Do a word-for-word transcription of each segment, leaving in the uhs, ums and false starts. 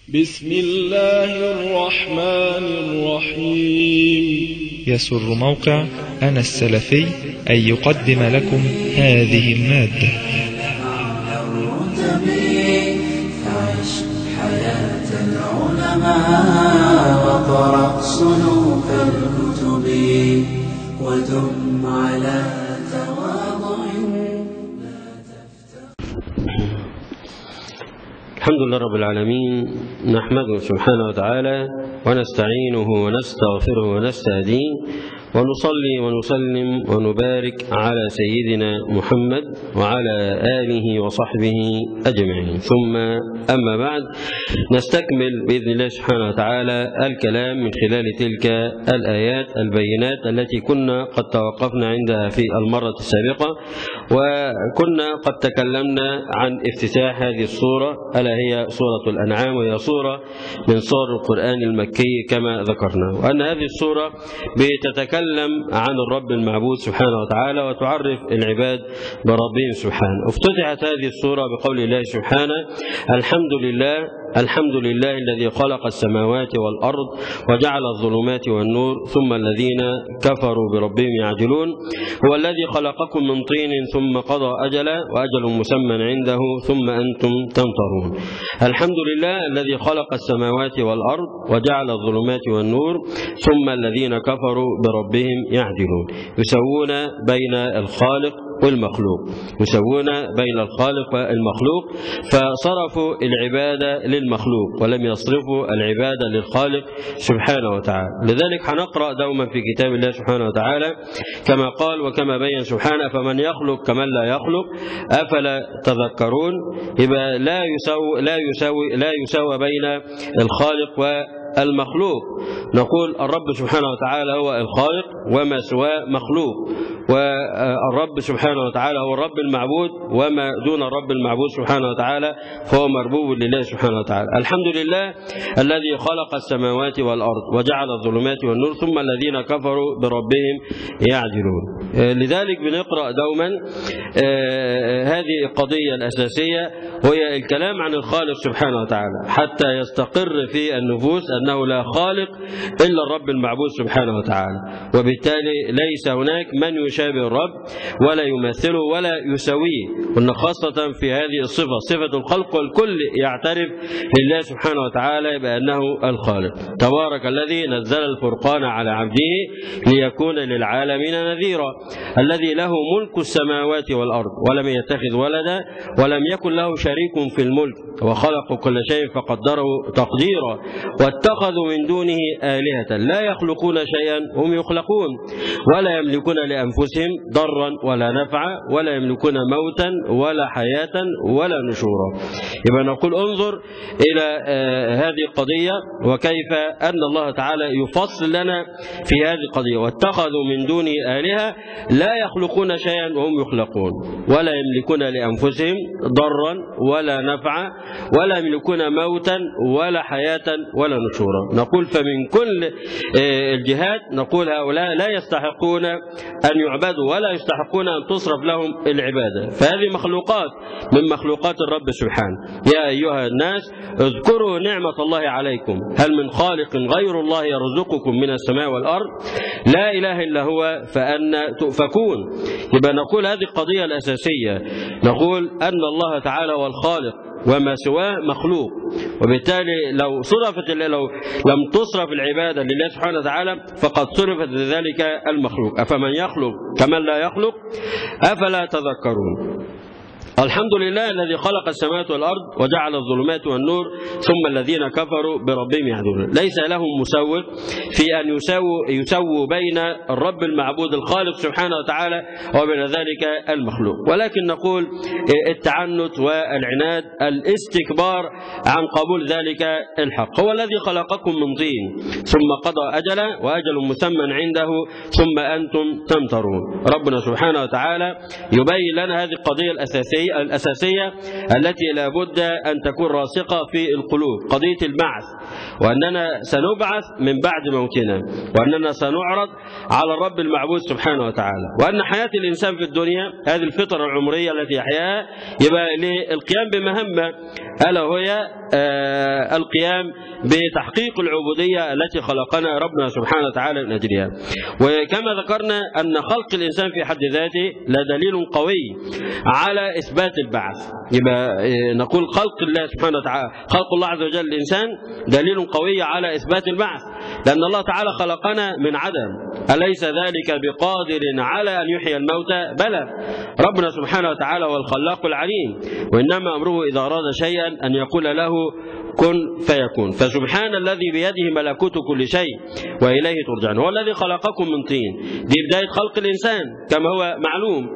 بسم الله الرحمن الرحيم. يسر موقع أنا السلفي أن يقدم لكم هذه المادة. فعش حياة العلماء وقرأ صنوف الكتب ودم على تواضع لا تفتقر. الحمد لله رب العالمين، نحمده سبحانه وتعالى ونستعينه ونستغفره ونستهديه ونصلي ونسلم ونبارك على سيدنا محمد وعلى آله وصحبه أجمعين، ثم أما بعد نستكمل بإذن الله سبحانه وتعالى الكلام من خلال تلك الآيات البينات التي كنا قد توقفنا عندها في المرة السابقة، وكنا قد تكلمنا عن افتتاح هذه السورة ألا هي سورة الأنعام، وهي سورة من سور القرآن المكي كما ذكرنا، وأن هذه السورة بتتكلم عن الرب المعبود سبحانه وتعالى وتعرف العباد بربهم سبحانه. افتتحت هذه السورة بقول الله سبحانه: الحمد لله الحمد لله الذي خلق السماوات والأرض وجعل الظلمات والنور ثم الذين كفروا بربهم يعدلون، هو الذي خلقكم من طين ثم قضى أجلا وأجل مسمى عنده ثم أنتم تمترون. الحمد لله الذي خلق السماوات والأرض وجعل الظلمات والنور ثم الذين كفروا بربهم يعدلون. يسوون بين الخالق والمخلوق، يسوون بين الخالق والمخلوق، فصرفوا العبادة للمخلوق ولم يصرفوا العبادة للخالق سبحانه وتعالى. لذلك هنقرأ دوما في كتاب الله سبحانه وتعالى كما قال وكما بين سبحانه: فمن يخلق كمن لا يخلق أفلا تذكرون. يبقى لا يسوي لا يسوي لا يسوى بين الخالق و المخلوق. نقول الرب سبحانه وتعالى هو الخالق وما سواه مخلوق، والرب سبحانه وتعالى هو الرب المعبود وما دون الرب المعبود سبحانه وتعالى فهو مربوب لله سبحانه وتعالى. الحمد لله الذي خلق السماوات والأرض وجعل الظلمات والنور ثم الذين كفروا بربهم يعدلون. لذلك بنقرأ دوما هذه القضية الأساسية، وهي الكلام عن الخالق سبحانه وتعالى حتى يستقر في النفوس أنه لا خالق إلا الرب المعبود سبحانه وتعالى، وبالتالي ليس هناك من يشابه الرب ولا يمثله ولا يسويه. قلنا خاصة في هذه الصفة، صفة الخلق، والكل يعترف لله سبحانه وتعالى بأنه الخالق. تبارك الذي نزل الفرقان على عبده ليكون للعالمين نذيرا، الذي له ملك السماوات والأرض ولم يتخذ ولدا ولم يكن له شريك في الملك وخلق كل شيء فقدره تقديرا، واتخذوا من دونه آلهة لا يخلقون شيئا هم يخلقون ولا يملكون لأنفسهم ضرا ولا نفعا ولا يملكون موتا ولا حياة ولا نشورا. يبقى نقول انظر إلى هذه القضية وكيف أن الله تعالى يفصل لنا في هذه القضية: واتخذوا من دونه آلهة لا يخلقون شيئا وهم يخلقون ولا يملكون لأنفسهم ضرا ولا نفعا ولا يملكون موتا ولا حياة ولا نشورا. نقول فمن كل الجهات نقول هؤلاء لا يستحقون أن يعبدوا ولا يستحقون أن تصرف لهم العبادة، فهذه مخلوقات من مخلوقات الرب سبحانه. يا أيها الناس اذكروا نعمة الله عليكم هل من خالق غير الله يرزقكم من السماء والأرض لا إله إلا هو فأنا تؤفكون. يبقى نقول هذه القضية الأساسية، نقول أن الله تعالى هو الخالق وما سواه مخلوق، وبالتالي لو صرفت لو لم تصرف العبادة لله سبحانه وتعالى فقد صرفت لذلك المخلوق. أفمن يخلق كمن لا يخلق أفلا تذكرون. الحمد لله الذي خلق السماوات والأرض وجعل الظلمات والنور ثم الذين كفروا بربهم يعدلون. ليس لهم مسوغ في أن يسووا يسووا بين الرب المعبود الخالق سبحانه وتعالى وبين ذلك المخلوق، ولكن نقول التعنت والعناد، الاستكبار عن قبول ذلك الحق. هو الذي خلقكم من طين ثم قضى أجلا وأجل مسمى عنده ثم أنتم تمترون. ربنا سبحانه وتعالى يبين لنا هذه القضية الأساسية الأساسية التي لا بد أن تكون راسخة في القلوب، قضية البعث، وأننا سنبعث من بعد موتنا، وأننا سنعرض على الرب المعبود سبحانه وتعالى، وأن حياة الإنسان في الدنيا هذه الفترة العمرية التي يحياها يبقى للقيام بمهمة ألا وهي آه القيام بتحقيق العبودية التي خلقنا ربنا سبحانه وتعالى من أجلها. وكما ذكرنا أن خلق الإنسان في حد ذاته لدليل قوي على إثبات البعث. يبقى نقول خلق الله سبحانه وتعالى، خلق الله عز وجل الإنسان دليل قوي على إثبات البعث، لأن الله تعالى خلقنا من عدم. أليس ذلك بقادر على أن يحيي الموتى؟ بلى، ربنا سبحانه وتعالى هو الخلاق العليم، وإنما أمره إذا أراد شيئا أن يقول له كن فيكون. فسبحان الذي بيده ملكوت كل شيء وإليه ترجعون. هو الذي خلقكم من طين، دي بداية خلق الإنسان كما هو معلوم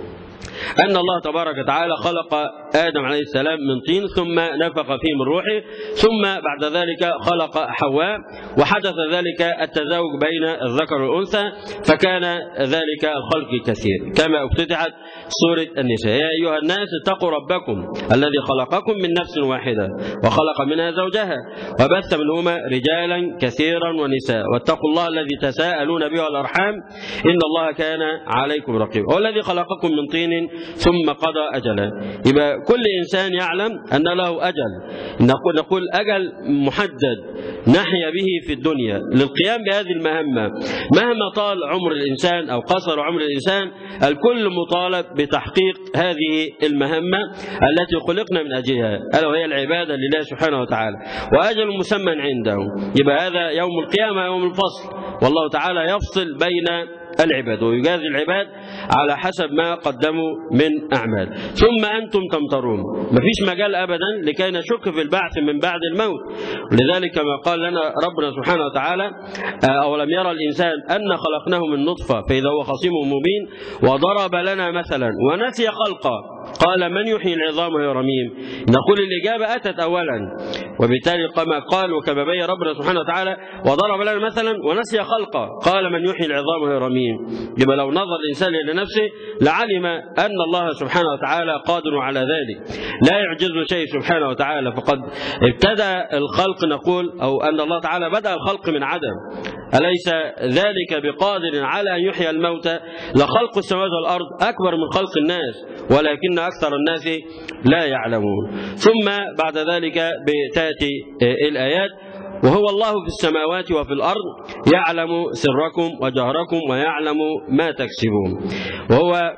أن الله تبارك وتعالى خلق آدم عليه السلام من طين ثم نفخ فيه من روحه، ثم بعد ذلك خلق حواء، وحدث ذلك التزاوج بين الذكر والأنثى، فكان ذلك الخلق كثير كما افتتحت سورة النساء: يا أيها الناس اتقوا ربكم الذي خلقكم من نفس واحدة وخلق منها زوجها وبث منهما رجالا كثيرا ونساء واتقوا الله الذي تساءلون به والأرحام إن الله كان عليكم رقيبا. هو الذي خلقكم من طين ثم قضى أجلا. يبقى كل إنسان يعلم أن له أجل، نقول, نقول أجل محدد نحيا به في الدنيا للقيام بهذه المهمة. مهما طال عمر الإنسان أو قصر عمر الإنسان، الكل مطالب بتحقيق هذه المهمة التي خلقنا من أجلها، ألا وهي العبادة لله سبحانه وتعالى، وأجل مسمى عنده. يبقى هذا يوم القيامة يوم الفصل، والله تعالى يفصل بين العباد ويجازي العباد على حسب ما قدموا من أعمال. ثم أنتم تمترون، مفيش مجال أبدا لكي نشك في البعث من بعد الموت. لذلك ما قال لنا ربنا سبحانه وتعالى: أولم يرى الإنسان أن خلقناه من نطفة فإذا هو خصيم مبين وضرب لنا مثلا ونسي خلقه قال من يحيي العظام وهي رميم. نقول الإجابة أتت أولا، وبالتالي كما قال وكما بين ربنا سبحانه وتعالى: وضرب لنا مثلا ونسي خلقه قال من يحيي العظام وهي رميم. يبقى لو نظر الإنسان إلى نفسه لعلم أن الله سبحانه وتعالى قادر على ذلك، لا يعجزه شيء سبحانه وتعالى. فقد ابتدأ الخلق، نقول أو أن الله تعالى بدأ الخلق من عدم، أليس ذلك بقادر على أن يحيي الموتى؟ لخلق السماوات والأرض أكبر من خلق الناس ولكن أكثر الناس لا يعلمون. ثم بعد ذلك بتأتي الآيات: وهو الله في السماوات وفي الأرض يعلم سركم وجهركم ويعلم ما تكسبون. وهو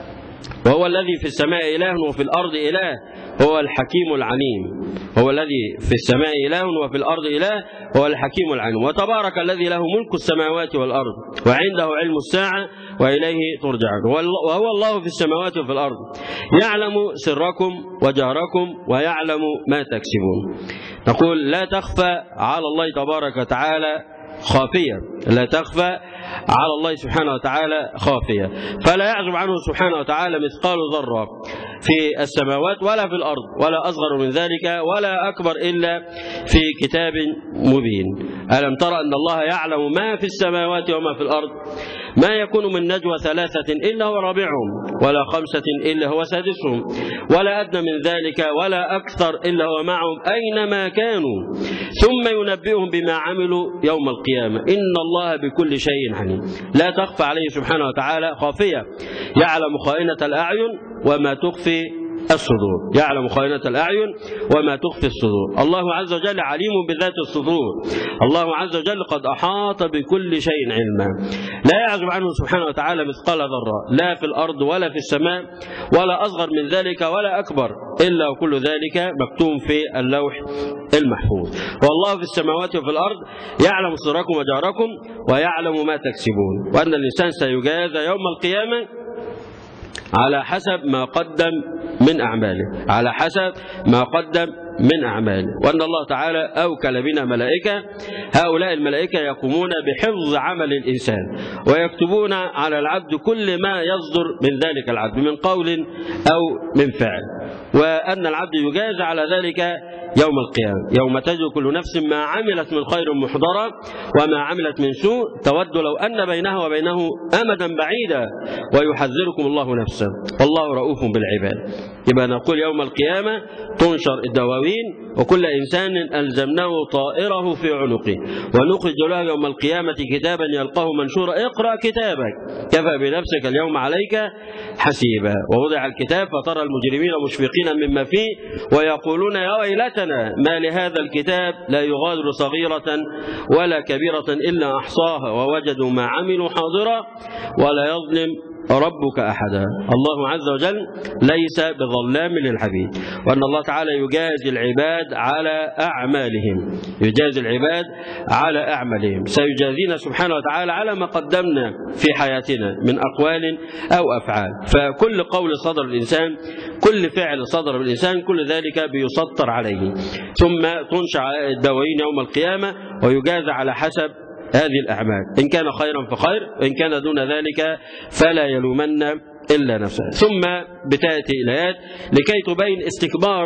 وهو الذي في السماء إله وفي الأرض إله، هو الحكيم العليم. هو الذي في السماء إله وفي الأرض إله، هو الحكيم العليم. وتبارك الذي له ملك السماوات والأرض وعنده علم الساعة وإليه ترجعون. وهو الله في السماوات وفي الأرض يعلم سركم وجهركم ويعلم ما تكسبون. نقول لا تخفى على الله تبارك وتعالى خافية، لا تخفى على الله سبحانه وتعالى خافية، فلا يعزب عنه سبحانه وتعالى مثقال ذرة في السماوات ولا في الأرض، ولا أصغر من ذلك ولا أكبر إلا في كتاب مبين. ألم ترى أن الله يعلم ما في السماوات وما في الأرض؟ ما يكون من نجوى ثلاثة إلا هو رابعهم ولا خمسة إلا هو سادسهم ولا أدنى من ذلك ولا أكثر إلا هو معهم أينما كانوا ثم ينبئهم بما عملوا يوم القيامة إن الله بكل شيء عليم. لا تخفى عليه سبحانه وتعالى خافية، يعلم خائنة الأعين وما تخفي الصدور، يعلم خائنة الأعين وما تخفي الصدور. الله عز وجل عليم بذات الصدور، الله عز وجل قد أحاط بكل شيء علما، لا يعزب عنه سبحانه وتعالى مثقال ذرة لا في الأرض ولا في السماء ولا أصغر من ذلك ولا أكبر إلا وكل ذلك مكتوب في اللوح المحفوظ. والله في السماوات وفي الأرض يعلم سركم وجهركم ويعلم ما تكسبون، وأن الإنسان سيجازى يوم القيامة على حسب ما قدم من أعماله، على حسب ما قدم من أعماله. وأن الله تعالى أوكل بنا ملائكة، هؤلاء الملائكة يقومون بحفظ عمل الإنسان ويكتبون على العبد كل ما يصدر من ذلك العبد من قول أو من فعل، وأن العبد يجازى على ذلك يوم القيامة، يوم تجد كل نفس ما عملت من خير محضرا وما عملت من سوء تود لو أن بينها وبينه أمدا بعيدا ويحذركم الله نفسه والسلام، والله رؤوف بالعباد. يبقى نقول يوم القيامة تنشر الدواوين وكل إنسان ألزمناه طائره في عنقه ونخرج له يوم القيامة كتابا يلقاه منشورا اقرأ كتابك كفى بنفسك اليوم عليك حسيبا. ووضع الكتاب فترى المجرمين مشفقين مما فيه ويقولون يا ويلتنا ما لهذا الكتاب لا يغادر صغيرة ولا كبيرة إلا أحصاها ووجدوا ما عملوا حاضرا ولا يظلم ربك أحدا. الله عز وجل ليس بظلام للعبيد، وأن الله تعالى يجازي العباد على أعمالهم، يجازي العباد على أعمالهم، سيجازينا سبحانه وتعالى على ما قدمنا في حياتنا من أقوال أو أفعال. فكل قول صدر الإنسان، كل فعل صدر بالإنسان، كل ذلك بيسطر عليه، ثم تنشع الدواوين يوم القيامة ويجازى على حسب هذه الأعمال، إن كان خيرا فخير، إن كان دون ذلك فلا يلومن إلا نفسه. ثم بتأتي الآيات لكي تبين استكبار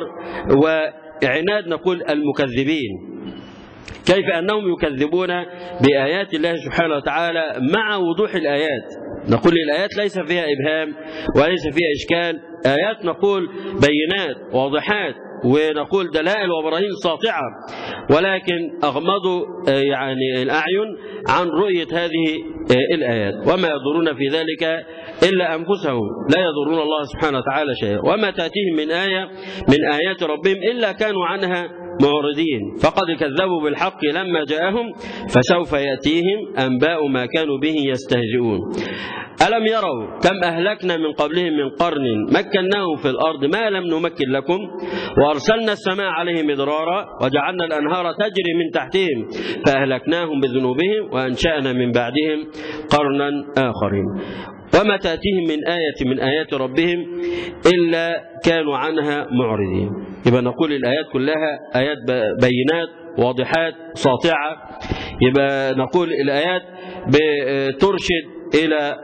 وعناد نقول المكذبين، كيف أنهم يكذبون بآيات الله سبحانه وتعالى مع وضوح الآيات. نقول الآيات ليس فيها إبهام وليس فيها إشكال، آيات نقول بينات واضحات، ونقول دلائل وبراهين ساطعة، ولكن أغمضوا يعني الأعين عن رؤية هذه الآيات، وما يضرون في ذلك إلا أنفسهم، لا يضرون الله سبحانه وتعالى شيئا. وما تأتيهم من آية من آيات ربهم إلا كانوا عنها معرضين، فقد كذبوا بالحق لما جاءهم فسوف يأتيهم أنباء ما كانوا به يستهزئون. ألم يروا كم أهلكنا من قبلهم من قرن مكناهم في الأرض ما لم نمكن لكم وأرسلنا السماء عليهم مدرارا وجعلنا الأنهار تجري من تحتهم فأهلكناهم بذنوبهم وأنشأنا من بعدهم قرنا آخرين. وما تأتيهم من آية من آيات ربهم إلا كانوا عنها معرضين. يبقى نقول الآيات كلها آيات بينات واضحات ساطعة. يبقى نقول الآيات بترشد إلى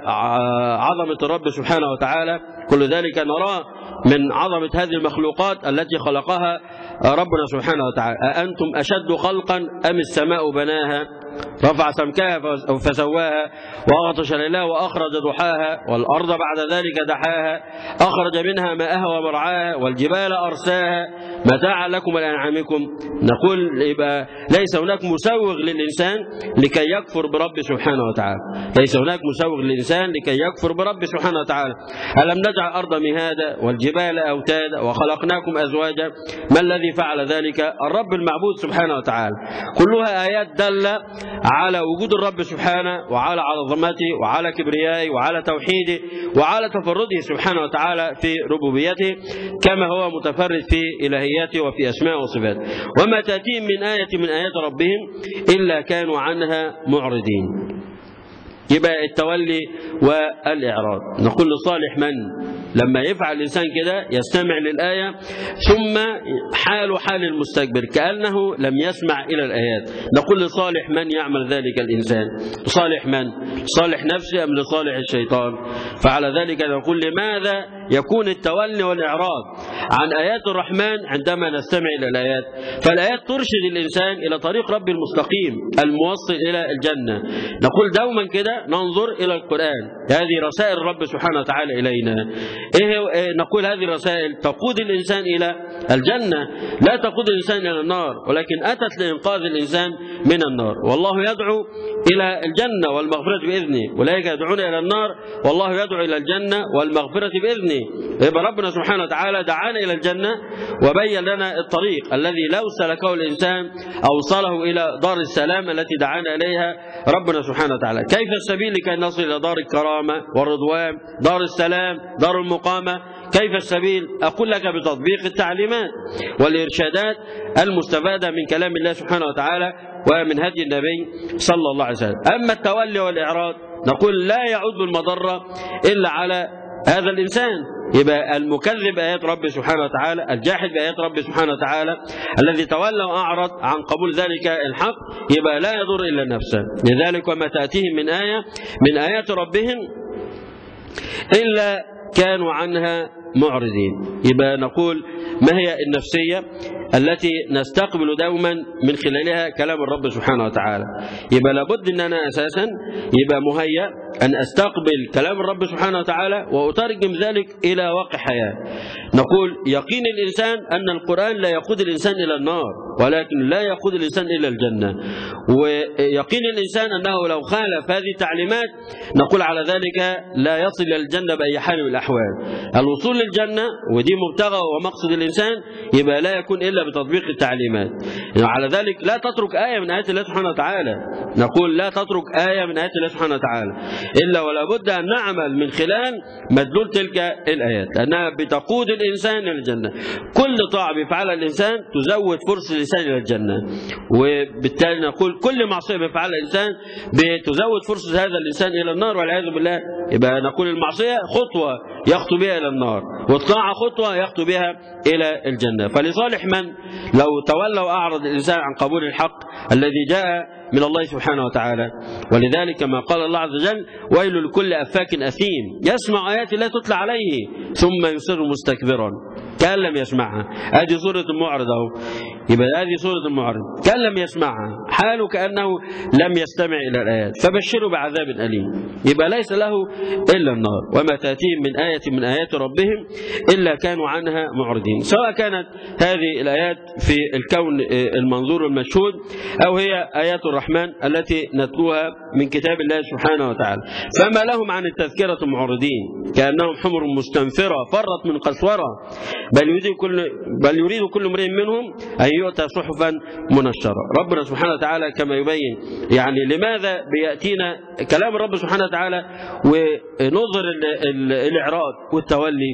عظمة الرب سبحانه وتعالى، كل ذلك نراه من عظمة هذه المخلوقات التي خلقها ربنا سبحانه وتعالى. أأنتم أشد خلقا أم السماء بناها رفع سمكها فسواها وأغطش ليلها وأخرج ضحاها والأرض بعد ذلك دحاها أخرج منها ماءها ومرعاها والجبال أرساها متاعا لكم ولأنعامكم. نقول يبقى ليس هناك مسوغ للإنسان لكي يكفر برب سبحانه وتعالى، ليس هناك مسوغ للإنسان لكي يكفر برب سبحانه وتعالى. ألم نجعل الأرض مهادا والجبال أوتادا وخلقناكم أزواجا، ما الذي فعل ذلك؟ الرب المعبود سبحانه وتعالى. كلها آيات دالة على وجود الرب سبحانه وعلى عظمته وعلى كبريائه وعلى توحيده وعلى تفرده سبحانه وتعالى في ربوبيته كما هو متفرد في إلهياته وفي أسماء وصفاته. وما تأتيهم من آية من آيات ربهم إلا كانوا عنها معرضين. يبقى التولي والإعراض. نقول لصالح من لما يفعل الإنسان كده يستمع للآية ثم حال حال المستكبر كأنه لم يسمع إلى الآيات. نقول لصالح من يعمل ذلك الإنسان؟ لصالح من؟ لصالح نفسه أم لصالح الشيطان؟ فعلى ذلك نقول لماذا يكون التولي والإعراض عن آيات الرحمن عندما نستمع إلى الآيات؟ فالآيات ترشد الإنسان إلى طريق رب المستقيم الموصل إلى الجنة. نقول دوما كده ننظر إلى القرآن، هذه رسائل الرب سبحانه وتعالى إلينا. إيه نقول هذه الرسائل تقود الإنسان إلى الجنة، لا تقود الإنسان إلى النار، ولكن أتت لإنقاذ الإنسان من النار. والله يدعو إلى الجنة والمغفرة بإذنه، أولئك يدعون إلى النار والله يدعو إلى الجنة والمغفرة بإذنه. يبقى ربنا سبحانه وتعالى دعانا إلى الجنة وبين لنا الطريق الذي لو سلكه الإنسان أوصله إلى دار السلام التي دعانا إليها ربنا سبحانه وتعالى. كيف السبيل لكي نصل إلى دار الكرامة والرضوان، دار السلام، دار المقامة؟ كيف السبيل؟ أقول لك بتطبيق التعليمات والإرشادات المستفادة من كلام الله سبحانه وتعالى ومن هدي النبي صلى الله عليه وسلم. أما التولي والإعراض نقول لا يعود بالمضرة إلا على هذا الإنسان. يبقى المكذب بآيات رب سبحانه وتعالى، الجاحد بآيات رب سبحانه وتعالى، الذي تولى وأعرض عن قبول ذلك الحق، يبقى لا يضر إلا نفسه. لذلك وما تأتيهم من آية من آيات ربهم إلا كانوا عنها معرضين. يبقى نقول ما هي النفسية؟ التي نستقبل دوما من خلالها كلام الرب سبحانه وتعالى. يبقى لابد أن أنا أساسا يبقى مهيأ أن أستقبل كلام الرب سبحانه وتعالى وأترجم ذلك إلى واقع حياة. نقول يقين الإنسان أن القرآن لا يقود الإنسان إلى النار، ولكن لا يقود الإنسان إلى الجنة. ويقين الإنسان أنه لو خالف هذه التعليمات نقول على ذلك لا يصل إلى الجنة بأي حال من الأحوال. الوصول للجنة ودي مبتغى ومقصد الإنسان يبقى لا يكون إلا بتطبيق التعليمات. يعني على ذلك لا تترك آية من آيات الله سبحانه وتعالى، نقول لا تترك آية من آيات الله سبحانه وتعالى إلا ولا بد أن نعمل من خلال مدلول تلك الآيات، لأنها بتقود الإنسان إلى الجنة. كل طاعة بيفعلها الإنسان تزود فرصة الإنسان إلى الجنة، وبالتالي نقول كل معصية بيفعلها الإنسان بتزود فرصة هذا الإنسان إلى النار والعياذ بالله. يبقى نقول المعصية خطوة يخطو بها إلى النار، والطاعة خطوة يخطو بها إلى الجنة. فلصالح من لو تولى وأعرض الإنسان عن قبول الحق الذي جاء من الله سبحانه وتعالى. ولذلك كما قال الله عز وجل: ويل لكل أفاك أثيم يسمع آيات الله تتلى عليه ثم يصر مستكبرا كأن لم يسمعها. هذه سورة المعرض أهو، يبقى هذه سورة المعرض كأن لم يسمعها، حاله كأنه لم يستمع إلى الآيات، فبشروا بعذاب أليم. يبقى ليس له إلا النار، وما تأتيهم من آية من آيات ربهم إلا كانوا عنها معرضين. سواء كانت هذه الآيات في الكون المنظور المشهود أو هي آيات الرحمن التي نتلوها من كتاب الله سبحانه وتعالى. فما لهم عن التذكرة معرضين كأنهم حمر مستنفرة فرت من قسورة بل يريد كل بل يريد كل امرئ منهم أن يؤتى صحفا منشرة. ربنا سبحانه وتعالى كما يبين يعني لماذا بيأتينا كلام الرب سبحانه وتعالى ونظر الإعراض والتولي،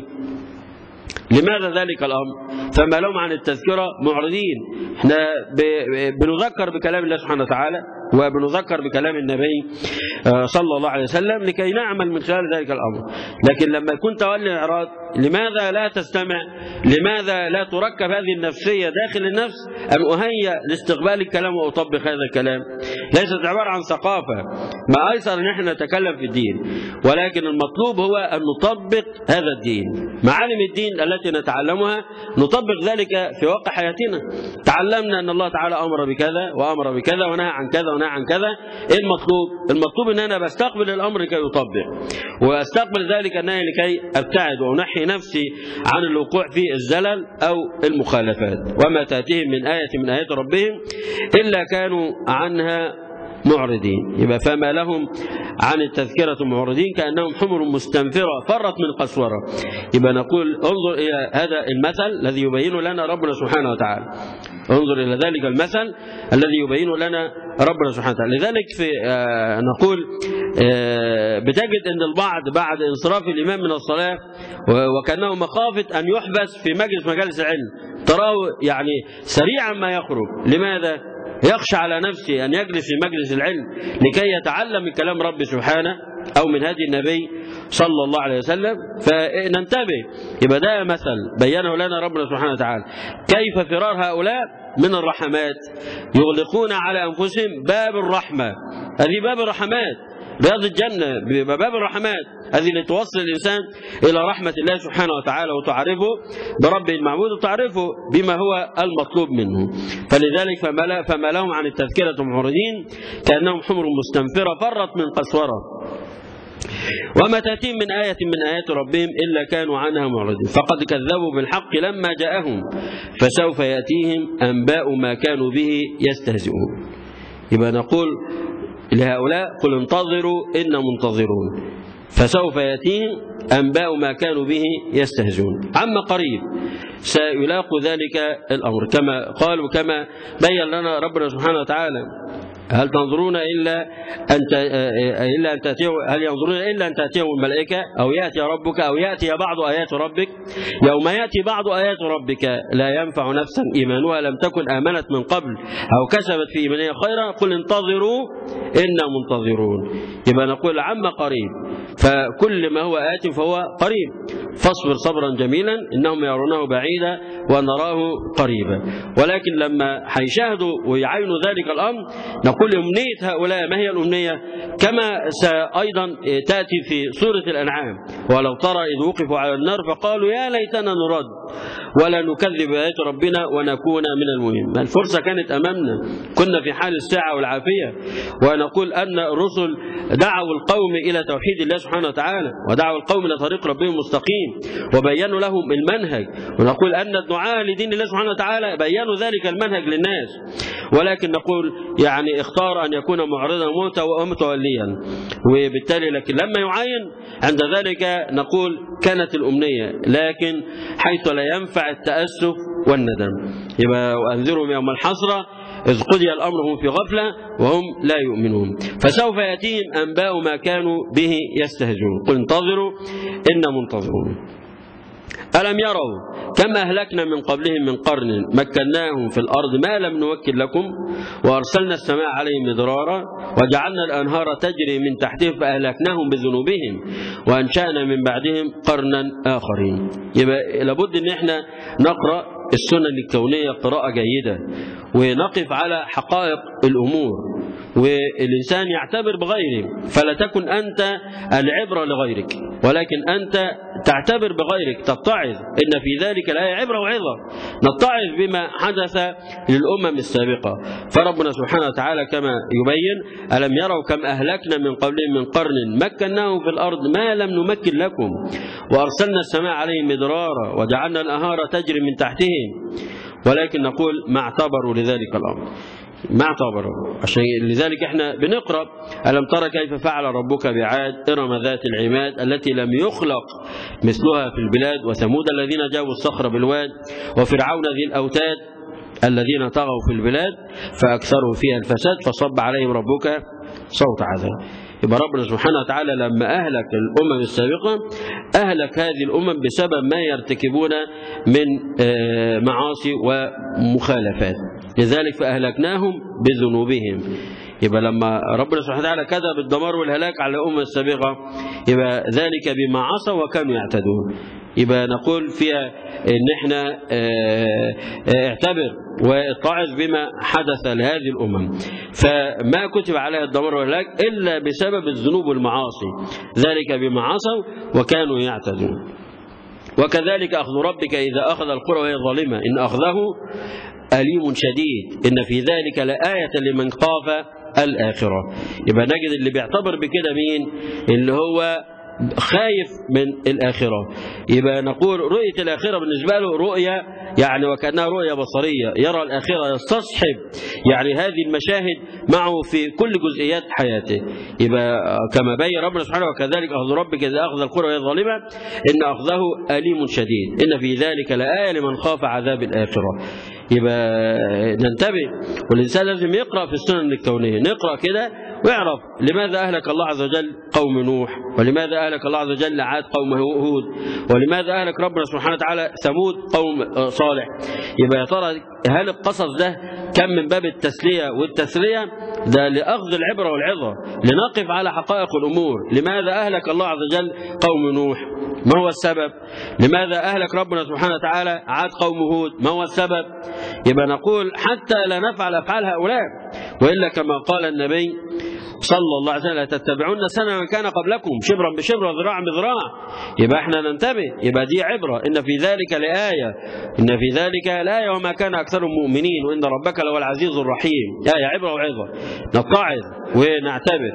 لماذا ذلك الأمر؟ فما لهم عن التذكرة معرضين. احنا بنذكر بكلام الله سبحانه وتعالى وبنذكر بكلام النبي صلى الله عليه وسلم لكي نعمل من خلال ذلك الأمر. لكن لما يكون تولي الإعراض لماذا لا تستمع؟ لماذا لا تركب هذه النفسية داخل النفس أن أهيأ لاستقبال الكلام وأطبق هذا الكلام؟ ليست عبارة عن ثقافة، ما أيسر أن احنا نتكلم في الدين، ولكن المطلوب هو أن نطبق هذا الدين، معالم الدين التي نتعلمها نطبق ذلك في واقع حياتنا. تعلمنا أن الله تعالى أمر بكذا وأمر بكذا ونهى عن كذا ونهى عن كذا. إيه المطلوب؟ المطلوب أن أنا بستقبل الأمر لكي يطبق، وأستقبل ذلك النهي لكي أبتعد وأنحي نفسي عن الوقوع في الزلل أو المخالفات. وما تأتيهم من آية من آيات ربهم إلا كانوا عنها معرضين. يبقى فما لهم عن التذكرة معرضين كأنهم حمر مستنفرة فرت من قسورة. يبقى نقول انظر إلى هذا المثل الذي يبين لنا ربنا سبحانه وتعالى، انظر إلى ذلك المثل الذي يبين لنا ربنا سبحانه وتعالى. لذلك في آه نقول آه بتجد أن البعض بعد انصراف الإمام من الصلاة وكأنه مخافة أن يحبس في مجلس مجالس العلم، تراه يعني سريعا ما يخرج. لماذا؟ يخشى على نفسه أن يجلس في مجلس العلم لكي يتعلم من كلام رب سبحانه أو من هدي النبي صلى الله عليه وسلم. فننتبه. يبقى ده مثل بينه لنا ربنا سبحانه وتعالى كيف فرار هؤلاء من الرحمات، يغلقون على أنفسهم باب الرحمة. هذه باب الرحمات، رياض الجنة بباب الرحمات، هذه اللي توصل الإنسان إلى رحمة الله سبحانه وتعالى وتعرفه برب المعبود وتعرفه بما هو المطلوب منه. فلذلك فما, فما لهم عن التذكرة معرضين كأنهم حمر مستنفرة فرت من قسورة وما تأتيهم من آية من آيات ربهم إلا كانوا عنها معرضين فقد كذبوا بالحق لما جاءهم فسوف يأتيهم أنباء ما كانوا به يستهزئون. يبقى نقول لهؤلاء قل انتظروا إنا منتظرون فسوف يأتيهم أنباء ما كانوا به يستهزئون. عما قريب سيلاقوا ذلك الأمر كما قالوا كما بين لنا ربنا سبحانه وتعالى: هل تنظرون إلا أن إلا أن تأتيهم هل ينظرون إلا أن تأتيهم الملائكة أو يأتي ربك أو يأتي بعض آيات ربك. يوم يأتي بعض آيات ربك لا ينفع نفسا إيمانها لم تكن آمنت من قبل أو كسبت في إيمانها خيرا قل انتظروا إنا منتظرون. يبقى نقول عما قريب، فكل ما هو آت فهو قريب، فاصبر صبرا جميلا إنهم يرونه بعيدا ونراه قريبا. ولكن لما هيشاهدوا ويعينوا ذلك الأمر نقول أمنية هؤلاء ما هي الأمنية؟ كما أيضا تأتي في سورة الأنعام: ولو ترى إذ وقفوا على النار فقالوا يا ليتنا نرد ولا نكذب بآيات ربنا ونكون من المؤمنين. الفرصة كانت أمامنا، كنا في حال الساعة والعافية، ونقول أن الرسل دعوا القوم إلى توحيد الله سبحانه وتعالى، ودعوا القوم إلى طريق ربهم المستقيم، وبينوا لهم المنهج، ونقول أن الدعاء لدين الله سبحانه وتعالى بينوا ذلك المنهج للناس، ولكن نقول يعني اختار أن يكون معرضا ومتوليا، وبالتالي لكن لما يعين عند ذلك نقول كانت الأمنية، لكن حيث لا ينفع التأسف والندم. يبقى وأنذرهم يوم الحسرة إذ قضي الأمر هم في غفلة وهم لا يؤمنون، فسوف يأتيهم أنباء ما كانوا به يستهزئون، قل انتظروا إنا منتظرون. ألم يروا كم أهلكنا من قبلهم من قرن مكناهم في الأرض ما لم نمكن لكم وأرسلنا السماء عليهم مدرارا وجعلنا الأنهار تجري من تحتهم فأهلكناهم بذنوبهم وأنشأنا من بعدهم قرنا آخرين. يبقى لابد أن احنا نقرأ السنن الكونية قراءة جيدة، ونقف على حقائق الأمور، والإنسان يعتبر بغيره، فلا تكن أنت العبرة لغيرك، ولكن أنت تعتبر بغيرك، تتعظ، إن في ذلك الآية عبرة وعظة، نتعظ بما حدث للأمم السابقة. فربنا سبحانه وتعالى كما يبين ألم يروا كم أهلكنا من قبلهم من قرن مكناهم في الأرض ما لم نمكن لكم وأرسلنا السماء عليهم مدرارا وجعلنا الأنهار تجري من تحتهم، ولكن نقول ما اعتبروا لذلك الأمر، ما اعتبروا. عشان لذلك احنا بنقرأ ألم ترى كيف فعل ربك بعاد إرم ذات العماد التي لم يخلق مثلها في البلاد وثمود الذين جابوا الصخر بالواد وفرعون ذي الأوتاد الذين طغوا في البلاد فأكثروا فيها الفساد فصب عليهم ربك صوت عذاب. يبقى ربنا سبحانه وتعالى لما أهلك الأمم السابقة أهلك هذه الأمم بسبب ما يرتكبون من معاصي ومخالفات، لذلك فأهلكناهم بذنوبهم. يبقى لما ربنا سبحانه وتعالى كتب الدمار والهلاك على الأمم السابقة يبقى ذلك بما عصوا وكانوا يعتدون. يبقى نقول فيها ان احنا اعتبر واتعظ بما حدث لهذه الامم، فما كتب عليها الدمار والهلاك الا بسبب الذنوب والمعاصي، ذلك بما عصوا وكانوا يعتدون. وكذلك اخذ ربك اذا اخذ القرى وهي ظالمه ان اخذه أليم شديد ان في ذلك لآية لمن خاف الآخرة. يبقى نجد اللي بيعتبر بكده مين؟ اللي هو خايف من الآخرة. يبقى نقول رؤية الآخرة بالنسبة له رؤية يعني وكأنها رؤية بصرية، يرى الآخرة، يستصحب يعني هذه المشاهد معه في كل جزئيات حياته. يبقى كما بين ربنا سبحانه وكذلك أخذ ربك إذا أخذ القرى وهي ظالمة إن أخذه أليم شديد إن في ذلك لآية لمن خاف عذاب الآخرة. يبقى ننتبه، والإنسان لازم يقرأ في السنن الكونية، نقرأ كده ويعرف لماذا أهلك الله عز وجل قوم نوح، ولماذا أهلك الله عز وجل عاد قوم هود، ولماذا أهلك ربنا سبحانه وتعالى ثمود قوم صالح. يبقى يا ترى هل القصص ده كم من باب التسلية والتسلية؟ ده لأخذ العبرة والعظة، لنقف على حقائق الأمور. لماذا أهلك الله عز وجل قوم نوح؟ ما هو السبب؟ لماذا أهلك ربنا سبحانه وتعالى عاد قوم هود؟ ما هو السبب؟ يبقى نقول حتى لا نفعل أفعال هؤلاء، وإلا كما قال النبي صلى الله عليه وسلم تتبعون سنة من كان قبلكم شبرا بشبر وذراعا بذراع. يبقى احنا ننتبه، يبقى دي عبرة إن في ذلك لآية، إن في ذلك لآية وما كان أكثرهم مؤمنين وإن ربك لهو العزيز الرحيم. آية عبرة وعظة، نتعظ ونعتبر.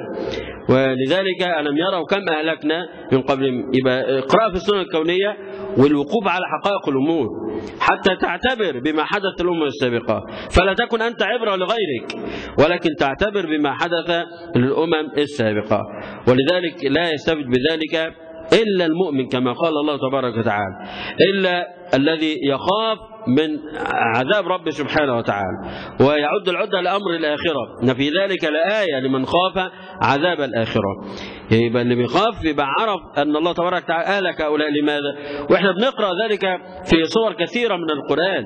ولذلك ألم يروا كم أهلكنا من قبل. يبقى اقرأ في السنة الكونية والوقوف على حقائق الأمور حتى تعتبر بما حدث الأمم السابقة، فلا تكن أنت عبرة لغيرك ولكن تعتبر بما حدث للأمم السابقة. ولذلك لا يستفيد بذلك إلا المؤمن كما قال الله تبارك وتعالى، إلا الذي يخاف من عذاب رب سبحانه وتعالى ويعد العدة لأمر الآخرة، إن في ذلك لآية لمن خاف عذاب الآخرة. يبقى اللي بيخاف يبقى عرف أن الله تبارك وتعالى أهلك هؤلاء. لماذا؟ وإحنا بنقرأ ذلك في صور كثيرة من القرآن،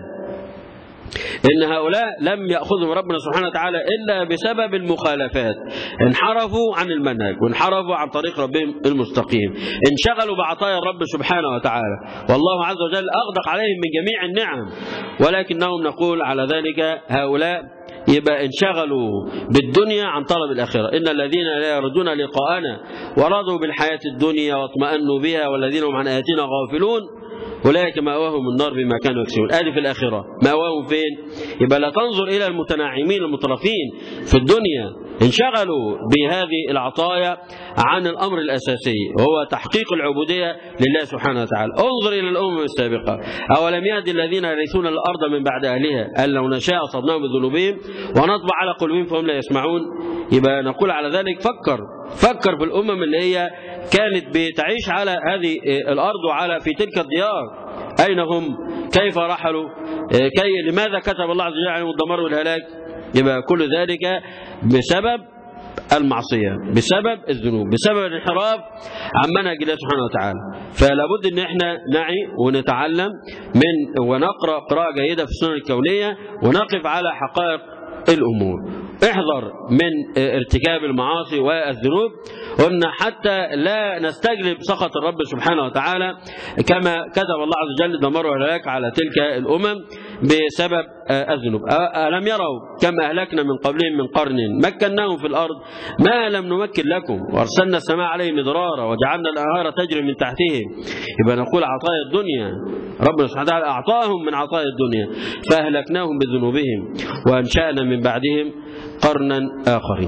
إن هؤلاء لم يأخذهم ربنا سبحانه وتعالى إلا بسبب المخالفات، انحرفوا عن المنهج وانحرفوا عن طريق ربهم المستقيم، انشغلوا بعطايا الرب سبحانه وتعالى، والله عز وجل أغدق عليهم من جميع النعم، ولكنهم نقول على ذلك هؤلاء يبقى انشغلوا بالدنيا عن طلب الآخرة. إن الذين لا يرجون لقاءنا ورضوا بالحياة الدنيا واطمأنوا بها والذين هم عن آياتنا غافلون أولئك مأواهم النار بما كانوا يكسبون. آدي في الآخرة مأواهم فين؟ يبقى لا تنظر إلى المتنعمين المترفين في الدنيا انشغلوا بهذه العطايا عن الأمر الأساسي وهو تحقيق العبودية لله سبحانه وتعالى. انظر إلى الأمم السابقة، أولم يهد الذين يرثون الأرض من بعد أهلها أن لو نشاء أصبناهم بذنوبهم ونطبع على قلوبهم فهم لا يسمعون. يبقى نقول على ذلك فكر فكر في الأمم اللي هي كانت بتعيش على هذه الأرض وعلى في تلك الديار، أين هم؟ كيف رحلوا؟ كي لماذا كتب الله عز وجل عليهم الدمار والهلاك؟ يبقى كل ذلك بسبب المعصية، بسبب الذنوب، بسبب الانحراف عن منهج الله سبحانه وتعالى. فلا بد ان احنا نعي ونتعلم من ونقرأ قراءة جيدة في السنن الكونية ونقف على حقائق الأمور. احذر من ارتكاب المعاصي والذنوب، قلنا حتى لا نستجلب سخط الرب سبحانه وتعالى كما كتب الله عز وجل دمار وهلاك على تلك الأمم بسبب الذنوب. ألم يروا كم أهلكنا من قبلهم من قرن مكناهم في الأرض ما لم نمكن لكم وأرسلنا السماء عليهم مدرارا وجعلنا الأنهار تجري من تحتهم. يبقى نقول عطايا الدنيا ربنا سبحانه وتعالى أعطاهم من عطايا الدنيا فأهلكناهم بذنوبهم وأنشأنا من بعدهم قرنا آخرين.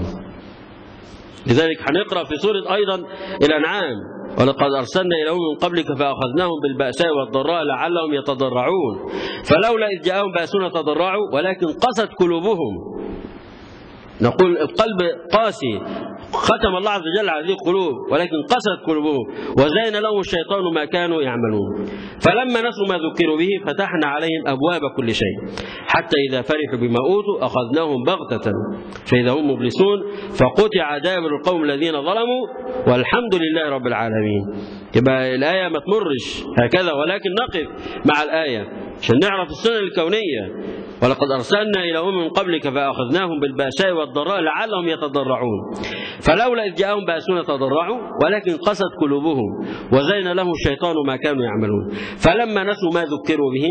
لذلك هنقرأ في سورة أيضا الأنعام ولقد أرسلنا إلى أمم من قبلك فأخذناهم بالبأساء والضراء لعلهم يتضرعون فلولا إذ جاءهم بأسنا تضرعوا ولكن قست قلوبهم. نقول القلب قاسي، ختم الله عز وجل على هذه القلوب ولكن قست قلوبهم وزين لهم الشيطان ما كانوا يعملون فلما نسوا ما ذكروا به فتحنا عليهم أبواب كل شيء حتى إذا فرحوا بما أوتوا أخذناهم بغتة فإذا هم مبلسون فقطع دابر القوم الذين ظلموا والحمد لله رب العالمين. يبقى الآية ما تمرش هكذا ولكن نقف مع الآية عشان نعرف السنن الكونية. ولقد أرسلنا إلى أمم من قبلك فأخذناهم بالبأساء والضراء لعلهم يتضرعون فلولا إذ جاءهم بأسنا تضرعوا ولكن قست قلوبهم وزين لهم الشيطان ما كانوا يعملون فلما نسوا ما ذكروا به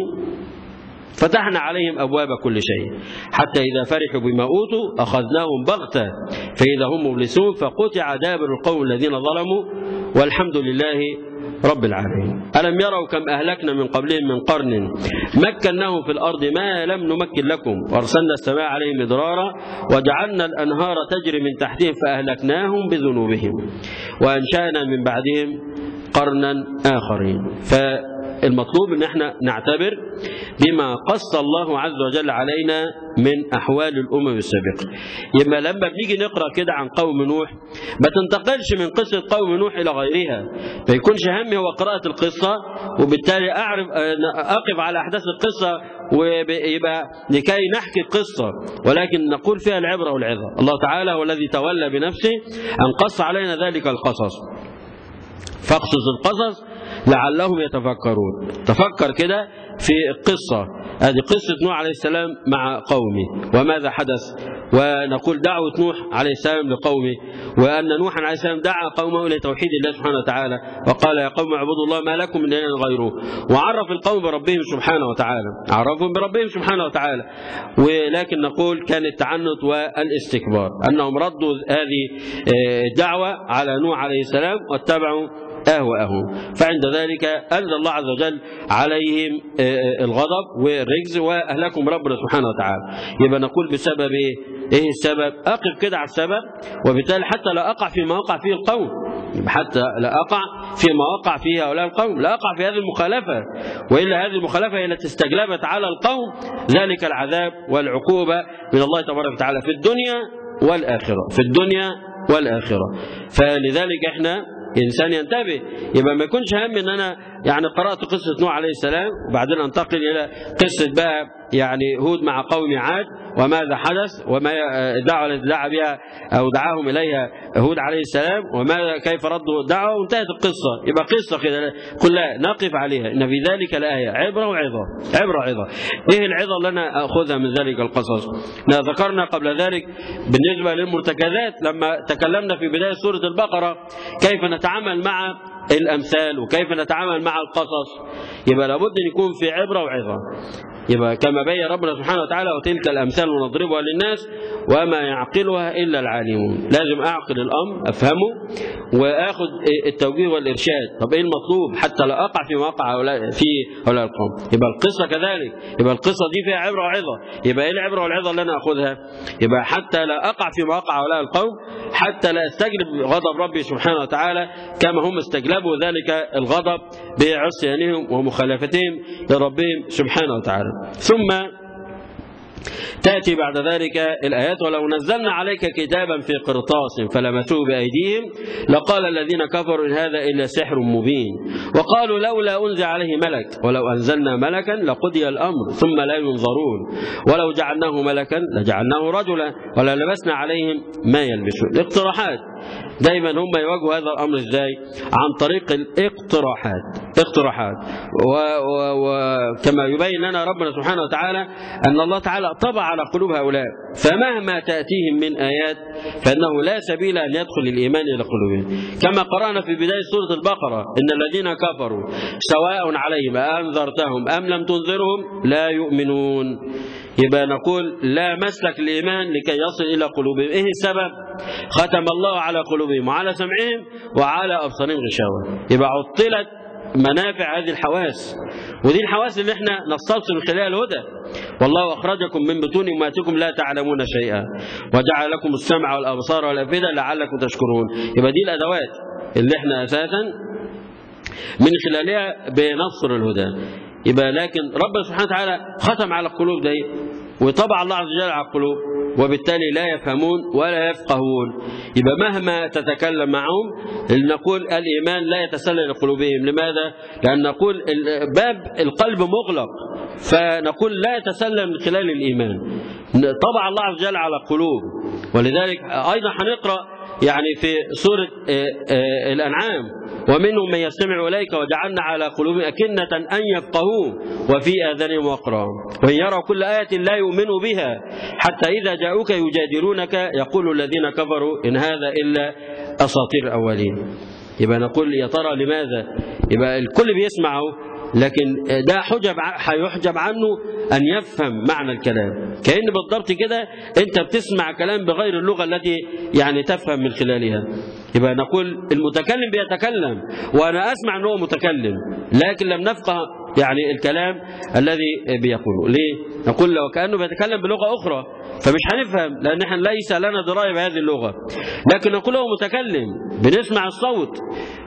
فتحنا عليهم أبواب كل شيء حتى إذا فرحوا بما أوتوا أخذناهم بغتة فإذا هم مبلسون فقطع دابر القوم الذين ظلموا والحمد لله رب العالمين. ألم يروا كم أهلكنا من قبلهم من قرن مكناهم في الأرض ما لم نمكن لكم وأرسلنا السماء عليهم مدرارا وجعلنا الأنهار تجري من تحتهم فأهلكناهم بذنوبهم وأنشأنا من بعدهم قرنا آخرين. فالمطلوب أن احنا نعتبر بما قص الله عز وجل علينا من أحوال الأمم السابقة. يبقى لما بنيجي نقرأ كده عن قوم نوح ما تنتقلش من قصة قوم نوح إلى غيرها، ما يكونش همي هو قراءة القصة وبالتالي أعرف أقف على أحداث القصة ويبقى لكي نحكي القصة ولكن نقول فيها العبرة والعظة. الله تعالى هو الذي تولى بنفسه أن قص علينا ذلك القصص فاقصص القصص لعلهم يتفكرون. تفكر كده في القصة، هذه قصة نوح عليه السلام مع قومه وماذا حدث، ونقول دعوة نوح عليه السلام لقومه وأن نوح عليه السلام دعا قومه إلى توحيد الله سبحانه وتعالى وقال يا قوم اعبدوا الله ما لكم من إله غيره وعرف القوم بربهم سبحانه وتعالى عرفهم بربهم سبحانه وتعالى. ولكن نقول كان التعنت والاستكبار أنهم ردوا هذه الدعوة على نوح عليه السلام واتبعوا أهواءهم فعند ذلك أنزل الله عز وجل عليهم الغضب والرجز وأهلكم ربنا سبحانه وتعالى. يبقى نقول بسبب إيه السبب؟ أقف كده على السبب وبالتالي حتى لا أقع فيما وقع فيه القوم حتى لا أقع فيما وقع فيه هؤلاء القوم لا أقع في هذه المخالفة وإلا هذه المخالفة هي التي استجلبت على القوم ذلك العذاب والعقوبة من الله تبارك وتعالى في الدنيا والآخرة في الدنيا والآخرة. فلذلك إحنا إنسان ينتبه يبقى ما يكونش هم إن أنا يعني قرأت قصة نوح عليه السلام وبعدين أنتقل إلى قصة بقى يعني هود مع قوم عاد وماذا حدث وما الدعوة التي دعا بها أو دعاهم إليها هود عليه السلام وما كيف ردوا الدعوة وانتهت القصة. يبقى قصة كده كلها نقف عليها إن في ذلك الآية عبرة وعظة عبرة وعظة. إيه العظة اللي أنا أخذها من ذلك القصص؟ ذكرنا قبل ذلك بالنسبة للمرتكزات لما تكلمنا في بداية سورة البقرة كيف نتعامل مع الأمثال وكيف نتعامل مع القصص. يبقى لابد أن يكون في عبرة وعظة. يبقى كما بين ربنا سبحانه وتعالى وتلك الأمثال نضربها للناس وما يعقلها إلا العالمون. لازم أعقل الأمر أفهمه وآخذ التوجيه والإرشاد. طب إيه المطلوب حتى لا أقع في مواقع هؤلاء في هؤلاء القوم؟ يبقى القصة كذلك، يبقى القصة دي فيها عبرة وعظة. يبقى إيه العبرة والعظة اللي أنا أخذها؟ يبقى حتى لا أقع في مواقع هؤلاء القوم، حتى لا استجلب غضب ربي سبحانه وتعالى كما هم استجلبوا ذلك الغضب بعصيانهم ومخالفتهم لربهم سبحانه وتعالى. ثم تأتي بعد ذلك الآيات: ولو نزلنا عليك كتابا في قرطاس فلمسوه بأيديهم لقال الذين كفروا إن هذا إلا سحر مبين وقالوا لولا أنزل عليه ملك ولو أنزلنا ملكا لقضي الأمر ثم لا ينظرون ولو جعلناه ملكا لجعلناه رجلا ولا لبسنا عليهم ما يلبسون. الاقتراحات دايما هم يواجهوا هذا الأمر ازاي؟ عن طريق الاقتراحات اقتراحات وكما يبين لنا ربنا سبحانه وتعالى أن الله تعالى طبع على قلوب هؤلاء، فمهما تأتيهم من آيات فإنه لا سبيل أن يدخل الإيمان إلى قلوبهم. كما قرأنا في بداية سورة البقرة: إن الذين كفروا سواء عليهم أنذرتهم أم لم تنذرهم لا يؤمنون. يبقى نقول لا مسلك الإيمان لكي يصل إلى قلوبهم. إيه السبب؟ ختم الله على قلوبهم وعلى سمعهم وعلى أبصارهم غشاوة. يبقى عطلت منافع هذه الحواس، ودي الحواس اللي احنا نستبصر من خلال الهدى. والله أخرجكم من بطون أمهاتكم لا تعلمون شيئا وجعل لكم السمع والأبصار والأفئدة لعلكم تشكرون. يبقى دي الأدوات اللي احنا أساسا من خلالها بنصر الهدى. يبقى لكن ربنا سبحانه وتعالى ختم على القلوب دي وطبع الله عز وجل على القلوب، وبالتالي لا يفهمون ولا يفقهون. يبقى مهما تتكلم معهم نقول الإيمان لا يتسلل لقلوبهم. لماذا؟ لأن نقول باب القلب مغلق، فنقول لا يتسلل من خلال الإيمان. طبع الله عز وجل على القلوب. ولذلك أيضا هنقرأ يعني في سورة الأنعام: ومنهم من يستمع إليك وجعلنا على قلوبهم أكنة أن يفقهوه وفي آذانهم وقرا وإن يروا كل آية لا يؤمنوا بها حتى إذا جاءوك يجادلونك يقول الذين كفروا إن هذا إلا أساطير الأولين. يبقى نقول يا ترى لماذا؟ يبقى الكل بيسمعه، لكن ده حجب هيحجب عنه أن يفهم معنى الكلام. كأن بالضبط كده أنت بتسمع كلام بغير اللغة التي يعني تفهم من خلالها. يبقى نقول المتكلم بيتكلم وأنا أسمع أنه متكلم، لكن لم نفقه يعني الكلام الذي بيقوله. ليه؟ نقول لو كأنه بيتكلم بلغة أخرى فمش هنفهم، لأن احنا ليس لنا دراية بهذه اللغة. لكن نقول هو متكلم بنسمع الصوت،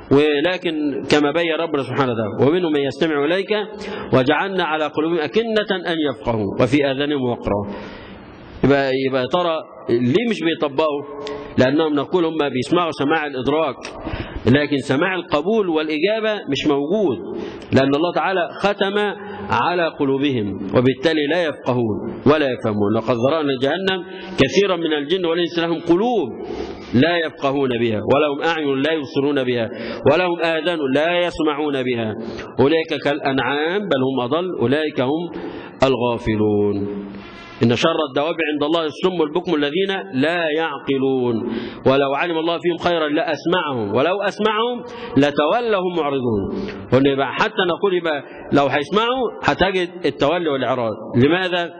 ولكن كما بين ربنا سبحانه وتعالى: ومنهم من يستمع إليك وجعلنا على قلوبهم أكنة أن يفقهوا وفي آذانهم وقرا. يبقى يبقى ترى ليه مش بيطبقوا؟ لأنهم نقول هم بيسمعوا سماع الإدراك، لكن سماع القبول والإجابة مش موجود، لأن الله تعالى ختم على قلوبهم وبالتالي لا يفقهون ولا يفهمون. لقد ذرأنا جهنم كثيرا من الجن والإنس لهم قلوب لا يفقهون بها ولهم أعين لا يبصرون بها ولهم آذان لا يسمعون بها أولئك كالأنعام بل هم أضل أولئك هم الغافلون. إن شر الدواب عند الله الصم البكم الذين لا يعقلون ولو علم الله فيهم خيرا لأسمعهم ولو أسمعهم لتولوا هم معرضون. ونبقى حتى نقول يبقى لو هيسمعوا هتجد التولي والإعراض. لماذا؟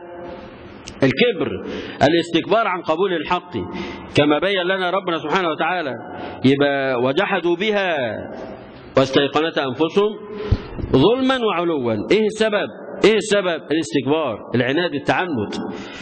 الكبر، الاستكبار عن قبول الحق، كما بين لنا ربنا سبحانه وتعالى. يبقى وجحدوا بها واستيقنتها أنفسهم ظلما وعلوا. إيه السبب؟ إيه السبب؟ الاستكبار، العناد، التعنت.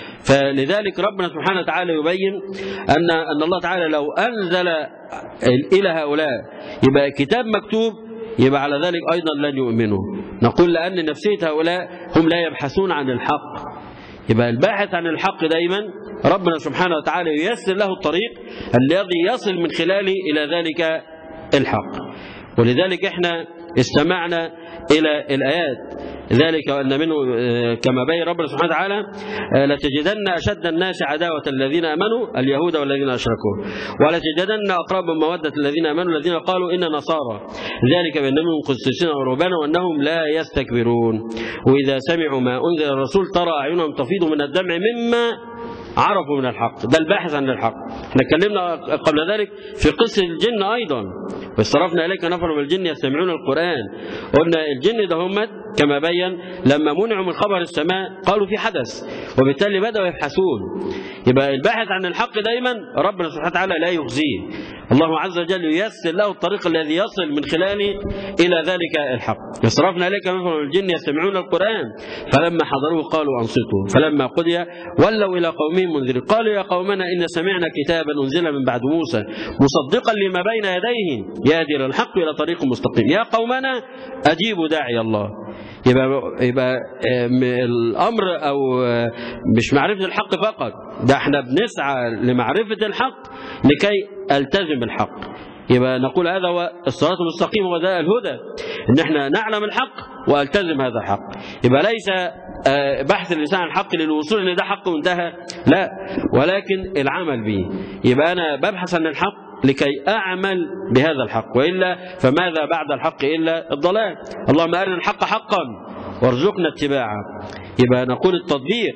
فلذلك ربنا سبحانه وتعالى يبين أن أن الله تعالى لو أنزل إلى هؤلاء يبقى كتاب مكتوب يبقى على ذلك أيضا لن يؤمنوا. نقول لأن نفسية هؤلاء هم لا يبحثون عن الحق. يبقى الباحث عن الحق دايما ربنا سبحانه وتعالى ييسر له الطريق الذي يصل من خلاله إلى ذلك الحق. ولذلك احنا استمعنا إلى الآيات ذلك وأن منه كما بين ربنا سبحانه وتعالى: لتجدن أشد الناس عداوة الذين آمنوا اليهود والذين أشركوا ولتجدن أقربهم مودة الذين آمنوا الذين قالوا إن نصارى ذلك بأنهم قسيسين ورهبانا وأنهم لا يستكبرون وإذا سمعوا ما أنزل الرسول ترى أعينهم تفيض من الدمع مما عرفوا من الحق، ده الباحث عن الحق. احنا اتكلمنا قبل ذلك في قصة الجن أيضا، واسترفنا إليك نفر من الجن يستمعون القرآن. قلنا الجن ده هم كما بين لما منعوا من خبر السماء قالوا في حدث، وبالتالي بدأوا يبحثون. يبقى الباحث عن الحق دايما ربنا سبحانه وتعالى لا يخزيه، الله عز وجل ييسر له الطريق الذي يصل من خلاله إلى ذلك الحق. استرفنا إليك نفر من الجن يستمعون القرآن فلما حضروه قالوا أنصتوا فلما قضي ولوا إلى قومهم منذرين قالوا يا قومنا إن سمعنا كتابا أنزل من بعد موسى مصدقا لما بين يديه يهدي إلى الحق إلى طريق مستقيم يا قومنا أجيبوا داعي الله. يبقى, يبقى الأمر أو مش معرفة الحق فقط، ده احنا بنسعى لمعرفة الحق لكي ألتزم بالحق. يبقى نقول هذا هو الصراط المستقيم، هو ده الهدى، ان احنا نعلم الحق والتزم هذا الحق. يبقى ليس بحث اللسان عن الحق للوصول ان ده حق وانتهى، لا، ولكن العمل به. يبقى انا ببحث عن الحق لكي أعمل بهذا الحق، وإلا فماذا بعد الحق إلا الضلال. اللهم أرنا الحق حقا وارزقنا اتباعه. يبقى نقول التطبيق.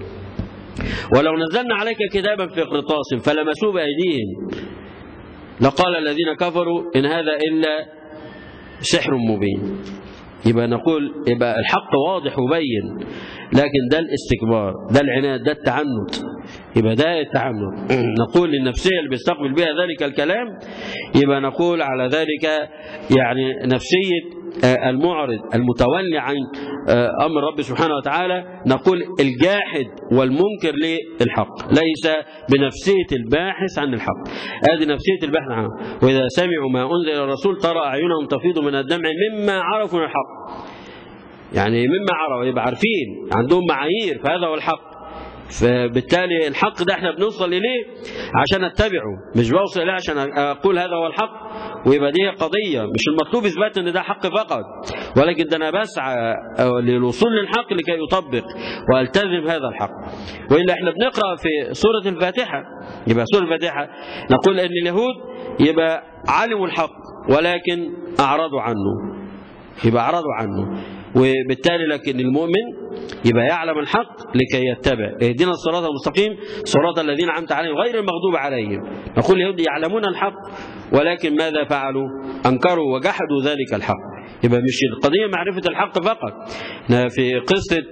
ولو نزلنا عليك كتابا في قرطاس فلمسوه بأيديهم لقال الذين كفروا إن هذا إلا سحر مبين. يبقى نقول يبقى الحق واضح وبين، لكن ده الاستكبار، ده العناد، ده التعنت. يبقى ده التعنت. نقول للنفسية اللي بيستقبل بها ذلك الكلام، يبقى نقول على ذلك يعني نفسية المعرض المتولي عن أمر رب سبحانه وتعالى، نقول الجاحد والمنكر للحق، ليس بنفسية الباحث عن الحق. هذه نفسية الباحث عنه. وإذا سمعوا ما أنزل إلى الرسول ترى أعينهم تفيض من الدمع مما عرفوا من الحق. يعني مما عرفوا، يبقى عارفين، عندهم معايير، فهذا هو الحق. فبالتالي الحق ده احنا بنوصل إليه عشان نتبعه، مش بوصل إليه عشان أقول هذا هو الحق. ويبقى دي قضية مش المطلوب إثبات أن ده حق فقط، ولكن ده أنا بسعى للوصول للحق لكي يطبق وألتزم هذا الحق. وإلا احنا بنقرأ في سورة الفاتحة، يبقى سورة الفاتحة نقول أن اليهود يبقى علموا الحق ولكن أعرضوا عنه، يبقى أعرضوا عنه. وبالتالي لكن المؤمن يبقى يعلم الحق لكي يتبع. اهدنا الصراط المستقيم صراط الذين أنعمت عليهم غير المغضوب عليهم. نقول اليهود يعلمون الحق ولكن ماذا فعلوا؟ أنكروا وجحدوا ذلك الحق. يبقى مش القضية معرفة الحق فقط. في قصة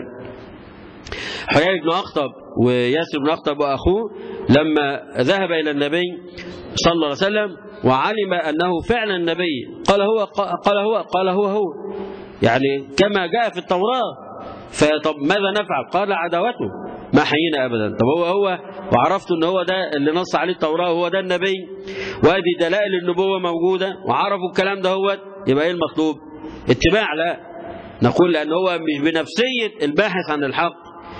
حيي بن أخطب وياسر بن أخطب وأخوه لما ذهب إلى النبي صلى الله عليه وسلم وعلم أنه فعلا النبي قال هو قال هو قال هو هو يعني كما جاء في التوراة. فطب ماذا نفعل؟ قال عداوته ما حيينا أبدا. طب هو هو وعرفت أن هو ده اللي نص عليه التوراة، هو ده النبي، وهذه دلائل النبوة موجودة وعرفوا الكلام ده، هو يبقى إيه المطلوب؟ اتباع؟ لا، نقول لأن هو مش بنفسية الباحث عن الحق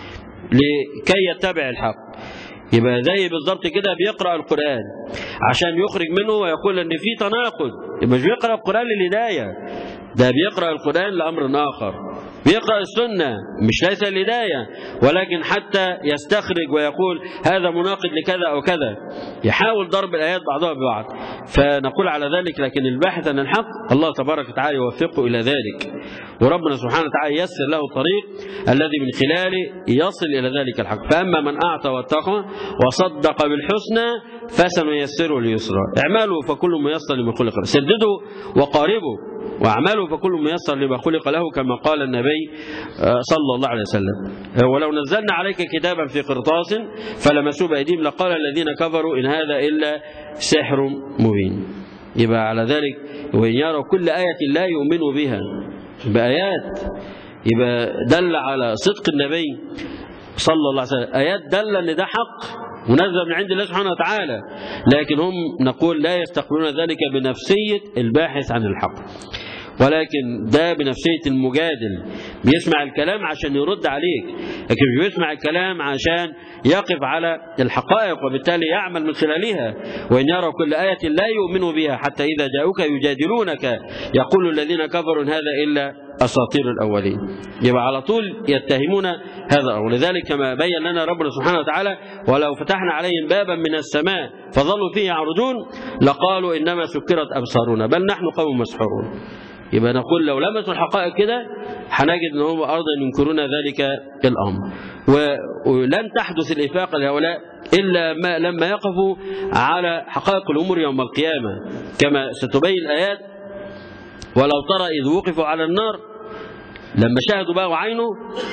لكي يتبع الحق. يبقى زي بالظبط كده بيقرأ القرآن عشان يخرج منه ويقول ان في تناقض. يبقى مش بيقرأ القرآن للهداية، ده بيقرأ القرآن لأمر آخر. بيقرأ السنة مش ليس الهداية، ولكن حتى يستخرج ويقول هذا مناقض لكذا أو كذا، يحاول ضرب الآيات بعضها ببعض. فنقول على ذلك لكن الباحث عن الحق الله تبارك وتعالى يوفقه إلى ذلك، وربنا سبحانه وتعالى ييسر له الطريق الذي من خلاله يصل إلى ذلك الحق. فأما من أعطى واتقى وصدق بالحسنى فسنيسره لليسرى. اعملوا فكل ميسر لما خلق له، سددوا وقاربوا واعملوا فكل ميسر لما خلق له، كما قال النبي صلى الله عليه وسلم. ولو نزلنا عليك كتابا في قرطاس فلمسوه بأيديهم لقال الذين كفروا إن هذا إلا سحر مبين. يبقى على ذلك وإن يروا كل آية لا يؤمنوا بها بآيات، يبقى دل على صدق النبي صلى الله عليه وسلم، آيات دل أن ده حق منزل من عند الله سبحانه وتعالى، لكن هم نقول لا يستقبلون ذلك بنفسية الباحث عن الحق، ولكن ده بنفسية المجادل، بيسمع الكلام عشان يرد عليك، لكن مش بيسمع الكلام عشان يقف على الحقائق وبالتالي يعمل من خلالها. وإن يروا كل آية لا يؤمنوا بها حتى إذا جاءوك يجادلونك يقول الذين كفروا إن هذا إلا أساطير الأولين. يبقى على طول يتهمون هذا، ولذلك كما بين لنا ربنا سبحانه وتعالى ولو فتحنا عليهم بابا من السماء فظلوا فيه يعرجون لقالوا إنما سكرت أبصارنا بل نحن قوم مسحورون. يبقى نقول لو لمسوا الحقائق كده هنجد ان هم أيضا ينكرون ذلك الأمر. ولن تحدث الإفاقة لهؤلاء إلا ما لما يقفوا على حقائق الأمور يوم القيامة كما ستبين الآيات. ولو ترى إذ وقفوا على النار لما شاهدوا بقى وعينوا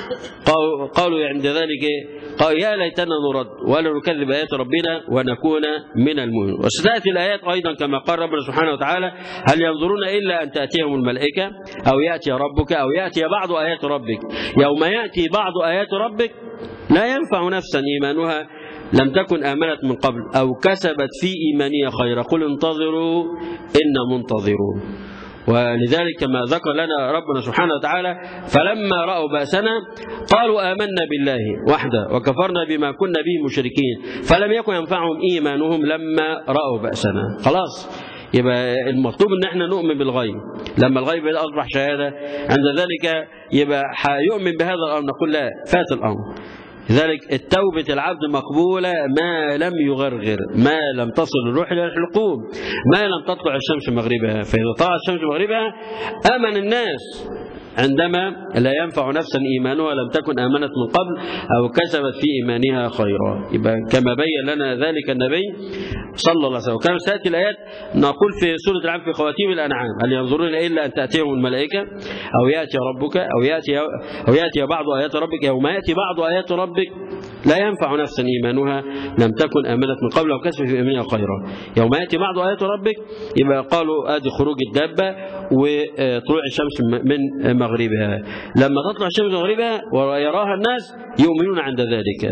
قالوا عند ذلك قالوا يا ليتنا نرد ولا نكذب آيات ربنا ونكون من المؤمنين. وستأتي الآيات أيضا كما قال ربنا سبحانه وتعالى هل ينظرون إلا أن تأتيهم الملائكة أو يأتي ربك أو يأتي بعض آيات ربك. يوم يأتي بعض آيات ربك لا ينفع نفسا إيمانها لم تكن آمنت من قبل أو كسبت في إيمانها خيرا قل انتظروا إن منتظرون. ولذلك كما ذكر لنا ربنا سبحانه وتعالى فلما رأوا بأسنا قالوا آمنا بالله وحده وكفرنا بما كنا به مشركين فلم يكن ينفعهم إيمانهم لما رأوا بأسنا. خلاص يبقى المطلوب ان احنا نؤمن بالغيب. لما الغيب اصبح شهاده عند ذلك يبقى هيؤمن بهذا الامر نقول لا فات الامر. لذلك التوبة العبد مقبولة ما لم يغرغر ما لم تصل الروح إلى الحلقوم ما لم تطلع الشمس مغربها. فإذا طلعت الشمس مغربها آمن الناس عندما لا ينفع نفسا إيمانها لم تكن آمنت من قبل أو كسبت في إيمانها خيرا. يبقى كما بين لنا ذلك النبي صلى الله عليه وسلم. وكما سيأتي الآيات نقول في سورة العام في خواتيم الأنعام هل ينظرون إلا أن تأتيهم الملائكة أو يأتي ربك أو يأتي, أو يأتي بعض آيات ربك. يوم يأتي بعض آيات ربك لا ينفع نفسا إيمانها لم تكن آمنت من قبل أو كسبت في إيمانها خيرا. يوم يأتي بعض آيات ربك يبقى قالوا آدي خروج الدابة وطلوع الشمس من مغربها. لما تطلع الشمس مغربها ويراها الناس يؤمنون عند ذلك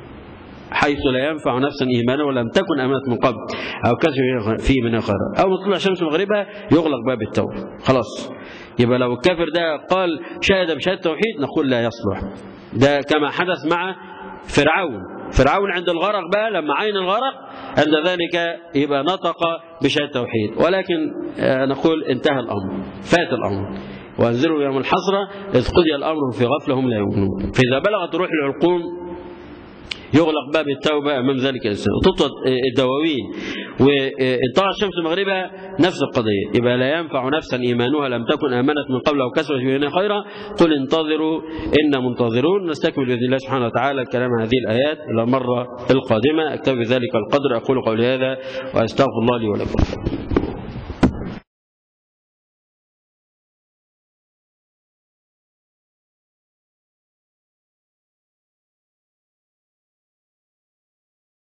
حيث لا ينفع نفسا إيمانها ولم تكن آمنت من قبل أو كسبت في إيمانها خيرا. أو ما تطلع الشمس مغربها يغلق باب التوبة خلاص. يبقى لو الكافر ده قال شهد بشهادة التوحيد نقول لا يصلح. ده كما حدث مع فرعون. فرعون عند الغرق بقى لما عين الغرق عند ذلك يبقى نطق بشهادة التوحيد ولكن نقول انتهى الأمر فات الأمر. وانزلوا يوم الحسرة إذ قضي الأمر في غفلة هم لا يؤمنون. فإذا بلغت روح العلقوم يغلق باب التوبة أمام ذلك الإنسان وتطلق الدواوين وإن طلعت الشمس مغربها نفس القضية. يبقى لا ينفع نفسا إيمانها لم تكن آمنت من قبل أو كسبت في إيمانها خيرا قل انتظروا إن منتظرون. نستكمل بإذن الله سبحانه وتعالى الكلام عن هذه الآيات إلى المرة القادمة. أكتفي بذلك القدر. أقول قولي هذا وأستغفر الله لي ولكم.